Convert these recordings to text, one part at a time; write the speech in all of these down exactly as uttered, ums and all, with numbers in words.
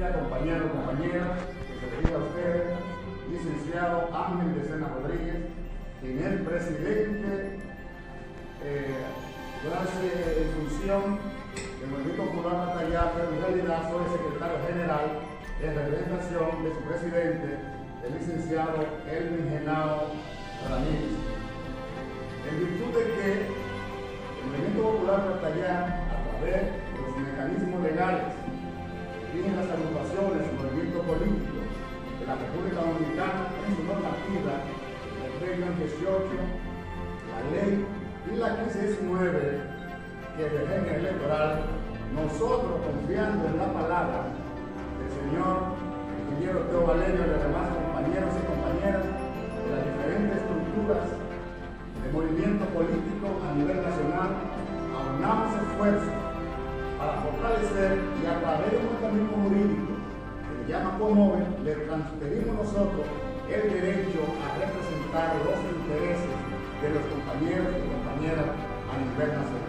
día, compañeros, compañeras, que se dirige a ustedes, licenciado Ángel de Sena Rodríguez, primer presidente, eh, gracias en función del Movimiento Popular Matallá, pero en realidad soy secretario general en representación de su presidente, el licenciado Elvin Genao Ramírez. En virtud de que el Movimiento Popular Matallá, a través de los mecanismos legales que rigen las agrupaciones y movimientos políticos de la República Dominicana en su normativa, el regla dieciocho, la ley y la quince diecinueve que de régimen electoral, nosotros confiando en la palabra del señor ingeniero Teo Valerio y los demás compañeros y compañeras de las diferentes estructuras de movimiento político a nivel nacional, aunamos esfuerzos para fortalecer y a través de un mecanismo jurídico que se llama COMOVE, le transferimos nosotros el derecho a representar los intereses de los compañeros y compañeras a nivel nacional.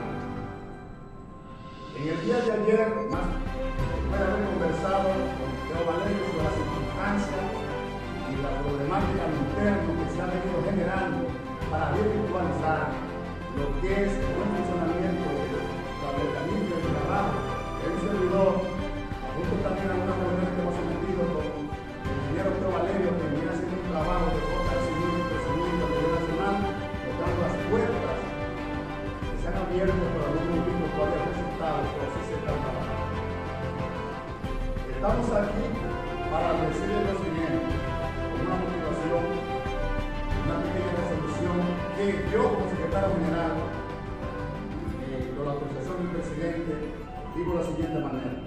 En el día de ayer, más después de haber conversado con Teo Valerio sobre las circunstancias y la problemática interna que se ha venido generando para virtualizar lo que es el buen funcionamiento de los mecanismos de trabajo de un servidor, junto también a una reunión que hemos sometido con el ingeniero Teo Valerio, que viene haciendo un trabajo de fortalecimiento y crecimiento a nivel nacional, tocando las puertas que se han abierto por algún motivo todavía resultados, pero sí se está trabajando. Estamos aquí para decirles lo siguiente, con una motivación, una pequeña resolución que yo como secretario general, eh, con la autorización del presidente, digo de la siguiente manera.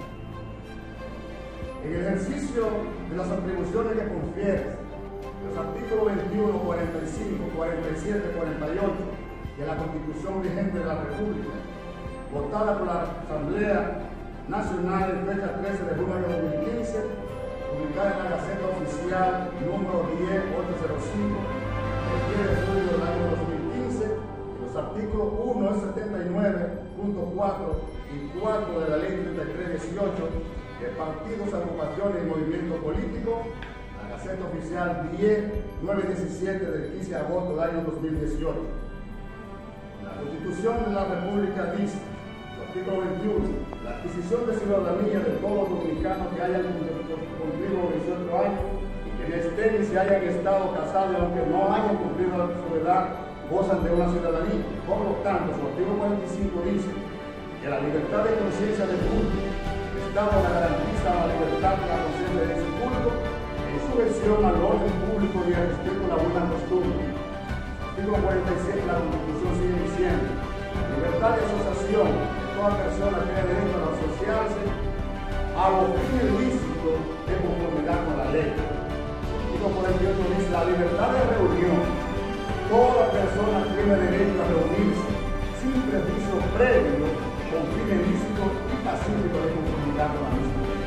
En el ejercicio de las atribuciones que confiere los artículos veintiuno, cuarenta y cinco, cuarenta y siete, cuarenta y ocho de la Constitución vigente de la República, votada por la Asamblea Nacional en fecha trece de junio de dos mil quince, publicada en la Gaceta Oficial número diez mil ochocientos cinco, el diez de julio del año dos mil quince, los artículos uno del setenta y nueve punto cuatro y cuatro de la Ley treinta y tres dieciocho de partidos, agrupaciones y movimiento político, la Gaceta Oficial diez mil novecientos diecisiete del quince de agosto del año dos mil dieciocho. La Constitución de la República dice, artículo veintiuno, la adquisición de ciudadanía de todos los dominicanos que hayan cumplido los dieciocho años y que estén y se hayan estado casados, aunque no hayan cumplido su edad, gozan de una ciudadanía. Por lo tanto, su artículo cuarenta y cinco dice que la libertad de conciencia del público, el Estado la garantiza la libertad de la conciencia de ese público en su versión al orden público y al respeto a la buena costumbre. Artículo cuarenta y siete de la Constitución sigue diciendo: la libertad de asociación de toda persona tiene derecho a asociarse a los fines ilícitos de conformidad con la ley. Artículo cuarenta y ocho dice: la libertad de reunión. Toda persona tiene derecho a reunirse sin prejuicio previo con fin ilícito y pacífico de conformidad con la misma ley.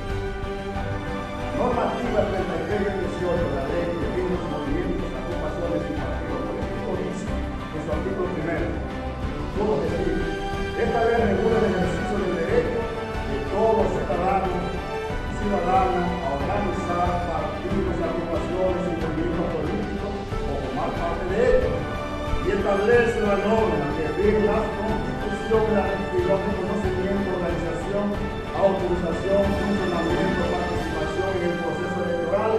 La normativa treinta y tres dieciocho de la ley que tiene los movimientos, agrupaciones y partidos políticos dice en su artículo primero, todo decir, esta ley regula el ejercicio del derecho de todos los ciudadanos y ciudadanas a organizar partidos, agrupaciones y movimientos políticos o formar parte de ellos, y establece la norma que rige la constitución de la actividad de conocimiento, organización, autorización, funcionamiento, participación en el proceso electoral,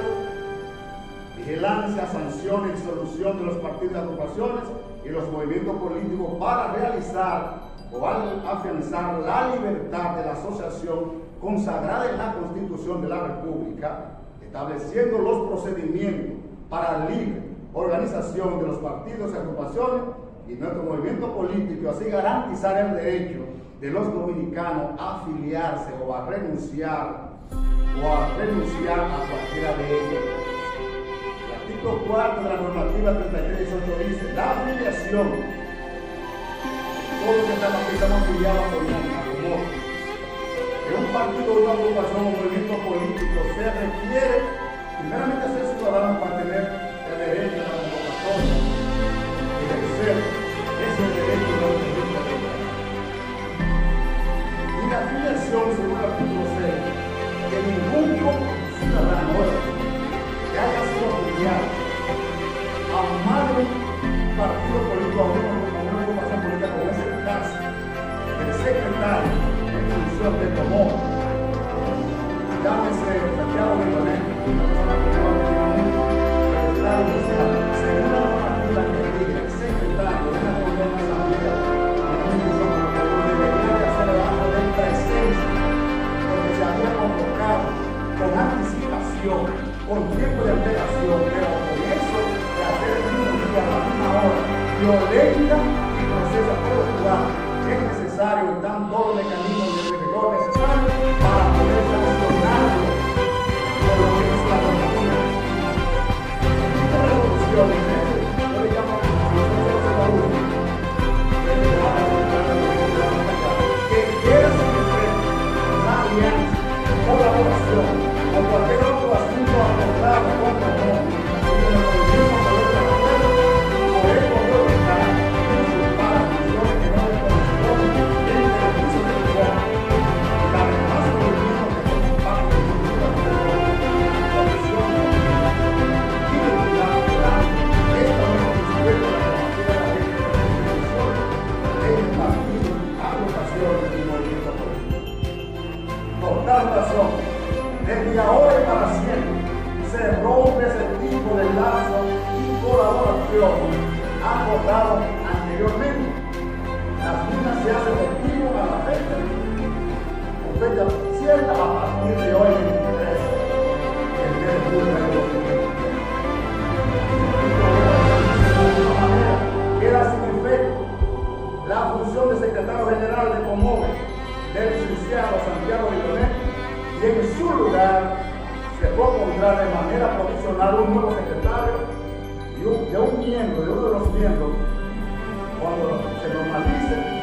vigilancia, sanción y solución de los partidos y agrupaciones y los movimientos políticos para realizar o al afianzar la libertad de la asociación consagrada en la Constitución de la República, estableciendo los procedimientos para la libre organización de los partidos y agrupaciones y nuestro movimiento político, así garantizar el derecho de los dominicanos a afiliarse o a renunciar o a renunciar a cualquiera de ellos. El artículo cuatro de la normativa treinta y tres dieciocho dice: la afiliación, todos los que estamos aquí estamos afiliados por un en un partido, una agrupación o movimiento político se requiere primeramente ser ciudadano para tener el derecho a la convocatoria y ejercer ese derecho de los y la afiliación, según el artículo seis, que ningún ciudadano que haya sido afiliado a más de un partido político, a una agrupación política, como es el caso del secretario de función de Comó, llámese Santiago de Leonel, una persona que lleva registrado, o sea, según la normativa que diga el secretario de una reunión de asamblea, debería de hacer debajo de presencia, porque se había convocado con anticipación, con tiempo de antelación, pero con eso de hacer el mismo día a la misma hora, violenta y procesa todo el lugar. Es necesario, están todos los mecanismos de rigor necesarios para poder sancionarlo por lo que es la normativa. Esta resolución, yo le llamo que quiera siempre una alianza, colaboración o cualquier otro asunto acordado con Comó, y con el mismo valor de acuerdo, poder colaborar para funciones que no le corresponden en el recurso del Comó. Y además con el mismo que forma parte de la comisión y de la plan, esta no es dispuesta a la normativa de la ley de constitución del partido, agrupación y movimiento político. Por tal razón, desde ahora y para siempre, se rompe ese tipo de lazo y colaboración acordado anteriormente. Las mismas se hacen efectivo a la fecha, con fecha cierta a partir de hoy, veintitrés, el mes de julio de dos mil veinte. De alguna manera, queda sin efecto la función de secretario general de Comove del licenciado Santiago de Leonel, y en su lugar se fue a encontrar de manera provisional un nuevo secretario y un, de un miembro, de uno de los miembros, cuando se normalice